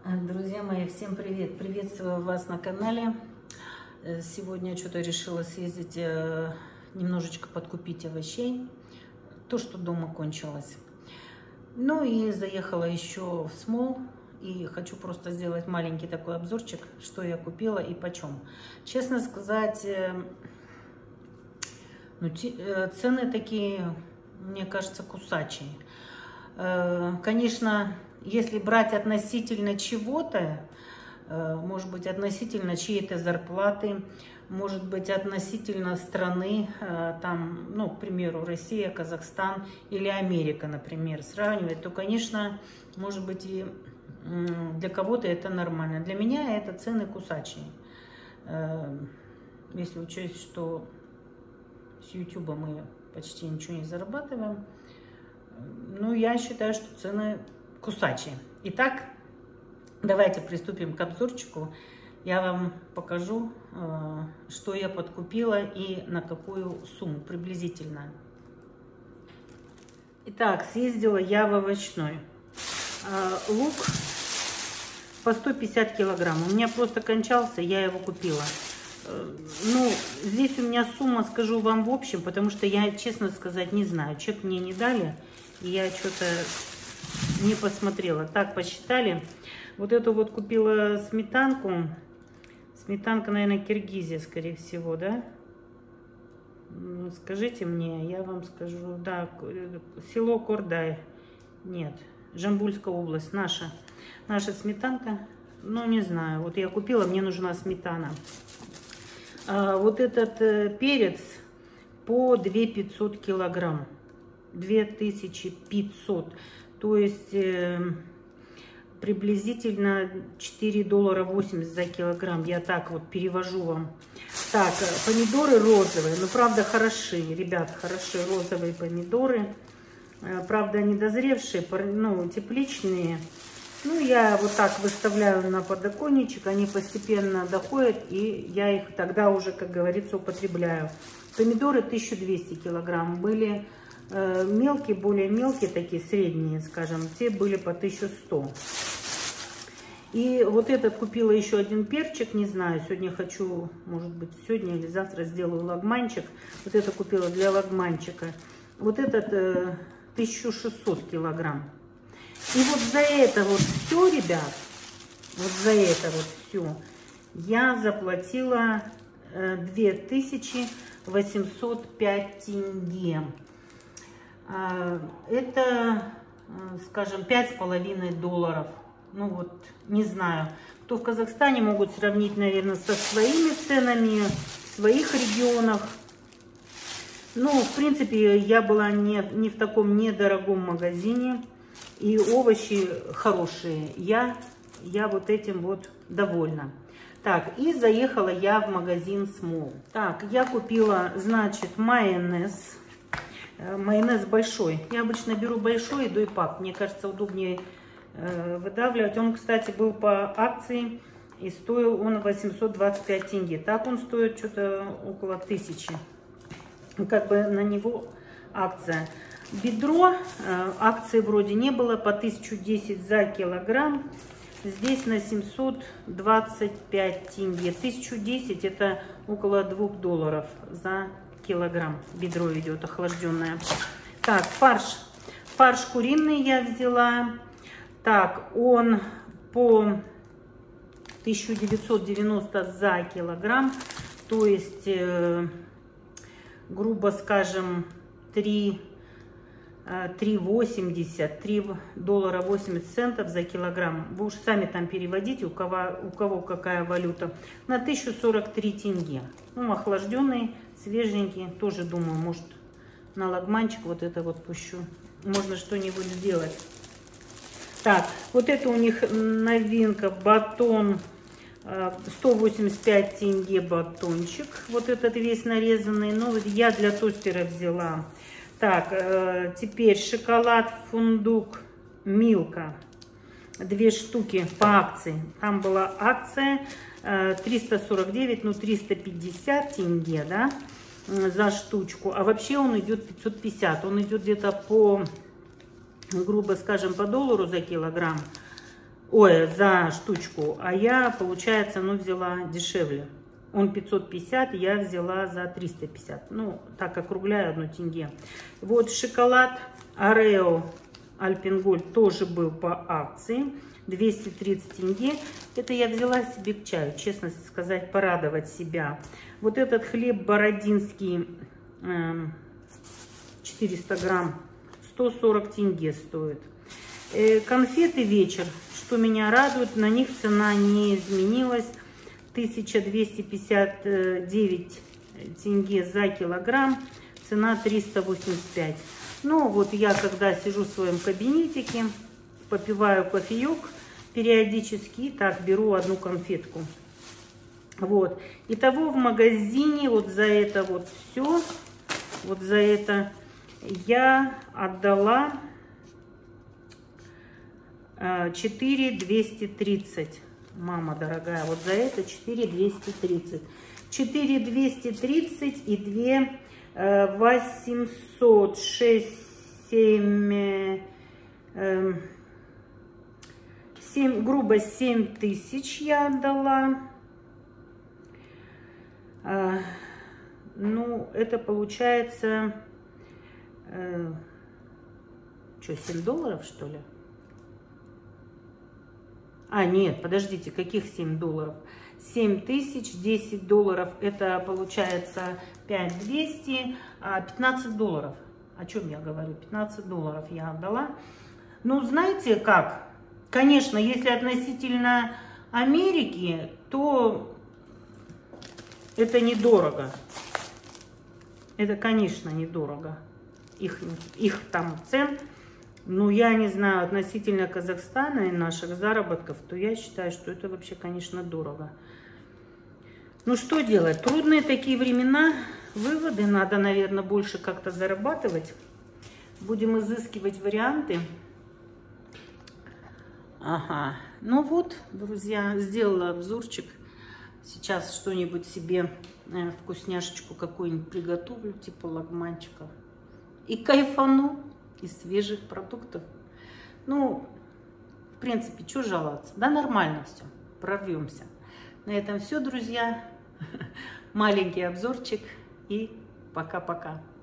Друзья мои, всем привет! Приветствую вас на канале. Сегодня что-то решила съездить, немножечко подкупить овощей. То, что дома кончилось. Ну и заехала еще в Смол. И хочу просто сделать маленький такой обзорчик, что я купила и почем. Честно сказать, цены такие, мне кажется, кусачие. Конечно, если брать относительно чего-то, может быть, относительно чьей-то зарплаты, может быть, относительно страны, там, ну, к примеру, Россия, Казахстан или Америка, например, сравнивать, то, конечно, может быть, и для кого-то это нормально. Для меня это цены кусачие. Если учесть, что с YouTube мы почти ничего не зарабатываем, ну, я считаю, что цены кусачие. Итак, давайте приступим к обзорчику. Я вам покажу, что я подкупила и на какую сумму приблизительно. Итак, съездила я в овощной. Лук по 150 килограмм. У меня просто кончался, я его купила. Ну, здесь у меня сумма, скажу вам в общем, потому что я, честно сказать, не знаю. Чек мне не дали, и я что-то не посмотрела. Так, посчитали. Вот эту вот купила сметанку. Сметанка, наверное, Киргизия, скорее всего, да? Скажите мне, я вам скажу. Да, село Кордай. Нет, Жамбульская область. Наша сметанка. Ну, не знаю. Вот я купила, мне нужна сметана. Вот этот перец по 2500 килограмм. 2500. То есть приблизительно $4.80 за килограмм. Я так вот перевожу вам. Так, помидоры розовые. Ну, правда, хороши, ребят, хороши розовые помидоры. Правда, они дозревшие, ну, тепличные. Ну, я вот так выставляю на подоконничек, они постепенно доходят, и я их тогда уже, как говорится, употребляю. Помидоры 1200 килограмм были мелкие, более мелкие, такие средние, скажем, те были по 1100. И вот этот купила еще один перчик, не знаю, сегодня хочу, может быть, сегодня или завтра сделаю лагманчик. Вот это купила для лагманчика. Вот этот 1600 килограмм. И вот за это вот все, ребят, вот за это вот все я заплатила 2805 тенге. Это, скажем, $5,5. Ну вот, не знаю, кто в Казахстане, могут сравнить, наверное, со своими ценами в своих регионах. Ну, в принципе, я была не в таком недорогом магазине. И овощи хорошие. Я вот этим вот довольна. Так, и заехала я в магазин Смол. Так, я купила, значит, майонез. Майонез большой. Я обычно беру большой и дойпак. Мне кажется, удобнее выдавливать. Он, кстати, был по акции. И стоил он 825 тенге. Так он стоит что-то около 1000. Как бы на него акция. Бедро, акции вроде не было, по 1010 за килограмм. Здесь на 725 тенге. 1010 это около $2 за килограмм. Бедро идет охлажденное. Так, фарш. Фарш куриный я взяла. Так, он по 1990 за килограмм. То есть, грубо скажем, $3.80 за килограмм. Вы уж сами там переводите, у кого какая валюта. На 1043 тенге. Ну, охлажденный, свеженький. Тоже думаю, может, на лагманчик вот это вот пущу. Можно что-нибудь сделать. Так, вот это у них новинка. Батон. 185 тенге батончик. Вот этот весь нарезанный. Ну, я для тостера взяла. Так, теперь шоколад, фундук, Милка. 2 штуки по акции. Там была акция 349, ну 350 тенге, да, за штучку. А вообще он идет 550. Он идет где-то по, грубо скажем, по $1 за килограмм. ой, за штучку, а я, получается, ну, взяла дешевле. Он 550, я взяла за 350. Ну, так округляю 1 тенге. Вот шоколад Орео Альпенгольд тоже был по акции. 230 тенге. Это я взяла себе к чаю, честно сказать, порадовать себя. Вот этот хлеб бородинский, 400 грамм, 140 тенге стоит. Конфеты вечер, что меня радует, на них цена не изменилась. 1259 тенге за килограмм, цена 385. Ну вот я когда сижу в своем кабинетике, попиваю кофеек периодически, так беру 1 конфетку. Вот. Итого в магазине вот за это вот все, вот за это я отдала 4230. Мама дорогая, вот за это 4230. 4230 и 2 800, 6, 7, 7, грубо 7000 я отдала. Ну, это получается, что, 7 долларов, что ли? А, нет, подождите, каких 7 долларов? 7000, 10 долларов, это получается 5200, 15 долларов. О чем я говорю? 15 долларов я отдала. Ну, знаете как? Конечно, если относительно Америки, то это недорого. Это, конечно, недорого. Их там цен. Ну, я не знаю, относительно Казахстана и наших заработков, то я считаю, что это вообще, конечно, дорого. Ну, что делать? Трудные такие времена. Выводы. Надо, наверное, больше как-то зарабатывать. Будем изыскивать варианты. Ага. Ну вот, друзья, сделала обзорчик. Сейчас что-нибудь себе, вкусняшечку какую-нибудь приготовлю, типа лагманчика. И кайфану из свежих продуктов. Ну, в принципе, что жаловаться? Да нормально все, прорвемся. На этом все, друзья. Маленький обзорчик и пока-пока.